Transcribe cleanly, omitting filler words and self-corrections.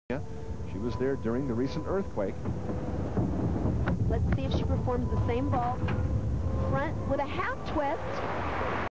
She was there during the recent earthquake. Let's see if she performs the same vault. Front with a half twist.